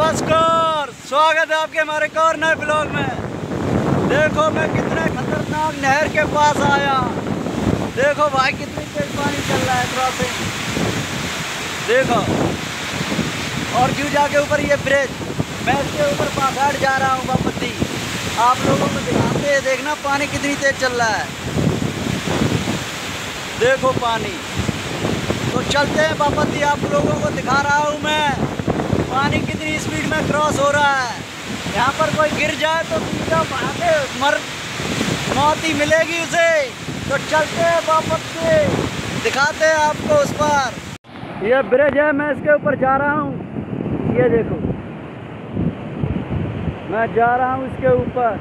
नमस्कार, स्वागत है आपके हमारे एक और नए ब्लॉग में। देखो मैं कितने खतरनाक नहर के पास आया। देखो भाई कितनी तेज पानी चल रहा है क्रॉसिंग। देखो और क्यों जाके ऊपर ये ब्रिज, मैं इसके ऊपर पहाड़ जा रहा हूँ बापत्ती। आप लोगों को दिखाते हैं, देखना पानी कितनी तेज चल रहा है। देखो पानी, तो चलते हैं बापत्ती, आप लोगों को दिखा रहा हूँ मैं पानी कितनी स्पीड में क्रॉस हो रहा है। यहाँ पर कोई गिर जाए तो सीधा भागे मौत ही मिलेगी उसे। तो चलते हैं बापत्ती, दिखाते हैं आपको उस पर। यह ब्रिज है, मैं इसके ऊपर जा रहा हूँ। ये देखो मैं जा रहा हूँ इसके ऊपर।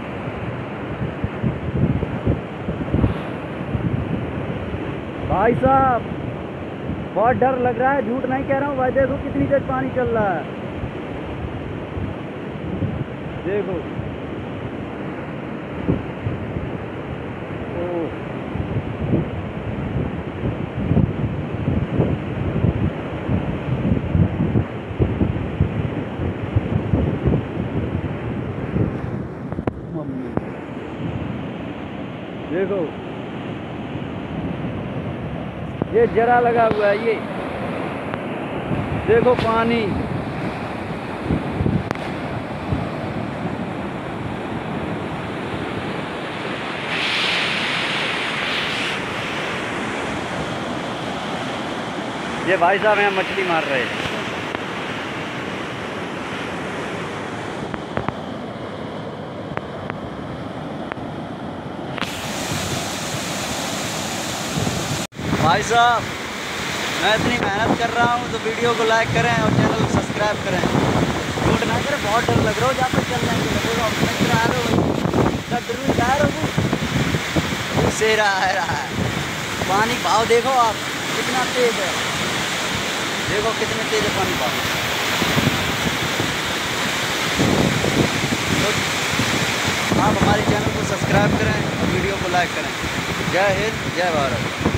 भाई साहब बहुत डर लग रहा है, झूठ नहीं कह रहा हूँ भाई। देखो कितनी तेज पानी चल रहा है। देखो देखो ये जरा लगा हुआ है। ये देखो पानी, ये भाई साहब यहाँ मछली मार रहे हैं। भाई साहब मैं इतनी मेहनत कर रहा हूँ तो वीडियो को लाइक करें और चैनल को सब्सक्राइब करें। झूठ ना करें, बहुत डर लग रहा हो। जहाँ पर चल रहे से रहा है पानी भाव। देखो आप कितना तेज है, देखो कितने तेज है पानी भाव। तो आप हमारे चैनल को सब्सक्राइब करें और वीडियो को लाइक करें। जय हिंद, जय भारत।